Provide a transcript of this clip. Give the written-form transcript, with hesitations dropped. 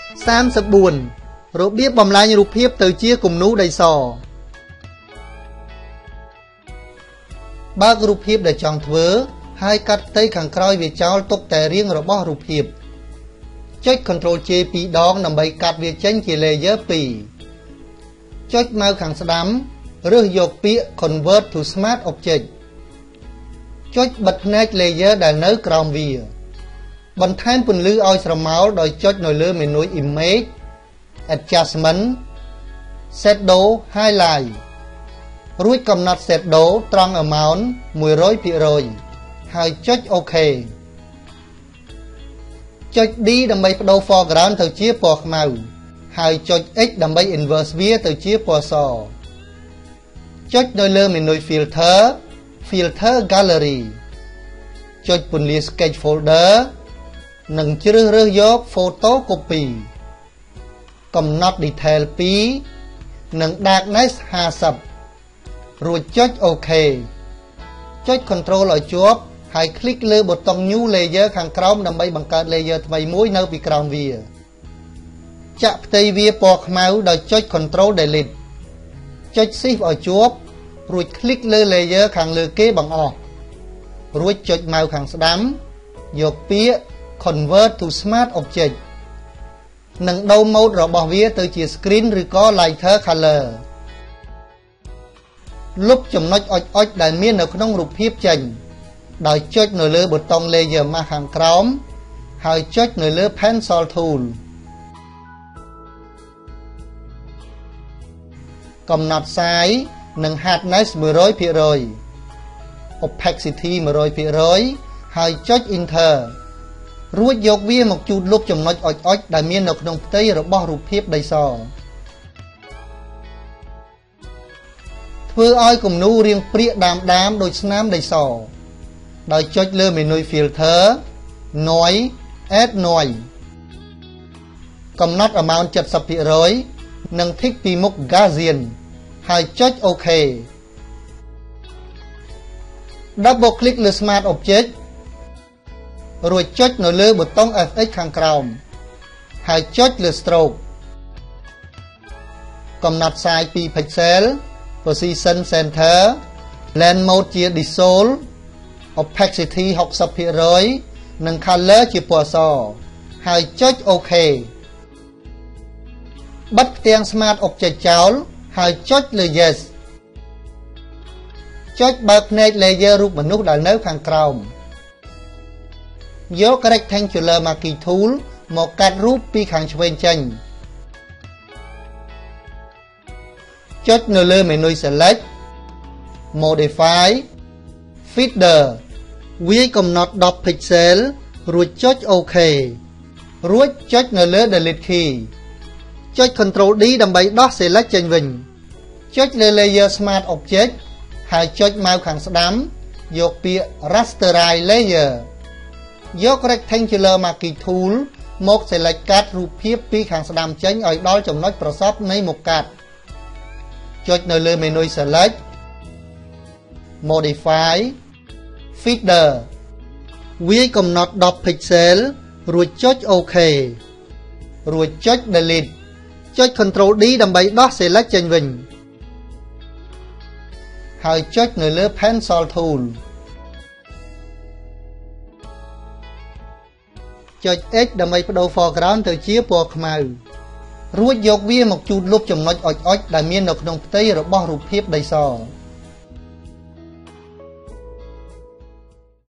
34របៀបបំលែងរូបភាពទៅជាគំនូរដីសបើករូបភាពដែលចង់ធ្វើហើយកាត់ផ្ទៃខាងក្រោយវាចោលទុកតែរាងរបស់រូបភាពចុច Ctrl J 2 ដងដើម្បីកាត់វាចេញជា Layer 2ចុចម៉ៅខាងស្ដាំរើសយកពាក្យ Convert to Smart Object ចុចបិទភ្នែក Layer ដែលនៅក្រោមវាបន្ថែមពន្លឺឲ្យស្រមោលដោយចុចនៅលើមេនុយ Image Adjustment Shadow Highlight រួចកំណត់ Shadow ត្រង់ Amount 100% ហើយចុច OK ចុច D ដើម្បីបដូរ Foreground ទៅជាពណ៌ខ្មៅហើយចុច X ដើម្បី Inverse វាទៅជាពណ៌សចុចនៅលើមេនុយ Filter Gallery ចុចពន្លា Sketch Folder និងជ្រើសរើសយក Photo Copy កំណត់ Detail 2និង Darkness 50រួចចុច OK ចុច Control ឲ្យជាប់ហើយคลิกលើប៊ូតុង New Layer ខាងក្រោមដើម្បីបង្កើត Layer ថ្មីមួយនៅពីក្រោមវាចាក់ផ្ទៃវាពណ៌ខ្មៅដោយចុច Control Delete ចុច Shift ឲ្យជាប់រួចคลิกលើ Layer ខាងលើគេបង្អស់រួចចុចម៉ៅខាងស្ដាំយកពាក្យ Convert to Smart Object និងដូរ Mode របស់វាទៅជា Screen ឬក៏ Lighter Color លុបចំណុចអុចៗដែលមាននៅក្នុងរូបភាពចេញដោយចុចនៅលើប៊ូតុង Layer Mask ខាងក្រោមហើយចុចនៅលើ Pencil Tool កំណត់ Size និង Hardness 100% Opacity 100%ហើយចុច Enter រួចយកវាមកជូតលុបចំណុចអុចៗដែលមាននៅក្នុងផ្ទៃរបស់រូបភាពដីសធ្វើឲ្យគំនូររាងព្រាកដាមដូចស្នាមដីសដោយចុចលើមេនុយ Filter Noise Add Noise កំណត់ Amount 70%និង Tick ពីមុខ Gaussian ហើយចុច OK Double click លើ Smart Object រួចចុចនៅលើប៊ូតុង FX ខាងក្រោមហើយចុចលើ Stroke កំណត់ Size 2 Pixel Position Center Blend Mode ជា Dissolve Opacity 60% និង Color ជាពណ៌សហើយចុច OK បិទផ្ទាំង Smart Object ចោលហើយចុចលើ Yes ចុចបើកភ្នែក Layer រូបមនុស្សដែលនៅខាងក្រោមយក Rectangular Marquee Tool មកកាត់រូបពីខាងឆ្វេងចេញចុចនៅលើមេនុយ Select Modify Feeder វាយកំណត់10 pixel រួចចុច OK រួចចុចនៅលើ Delete Key ចុច Ctrl D ដើម្បីដោះ Select ចេញវិញចុចលើ Layer Smart Object ហើយចុចម៉ៅខាងស្ដាំយកពាក្យ Rasterize Layer យក Rectangular Marquee Tool មក Select កាត់រូបភាពពីខាងស្ដាំចេញឲ្យដល់ចំណុចប្រសពនៃមុខកាត់ចុចនៅលើមេនុយ Select Modify Feeder វាយកំណត់10 pixel រួចចុច OK រួចចុច Delete ចុច Ctrl D ដើម្បីដោះ Select ចេញវិញហើយចុចនៅលើ Pencil Tool ចុច X ដើម្បីបដូរ Foreground ទៅជាពណ៌ខ្មៅរួចយកវាមកជូតលុបចំណុចអុចៗដែលមាននៅក្នុងផ្ទៃរបស់រូបភាពដីស